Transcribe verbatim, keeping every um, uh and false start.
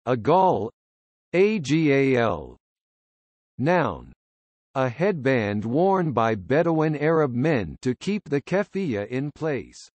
agal, agal. Noun. A headband worn by Bedouin Arab men to keep the keffiyeh in place.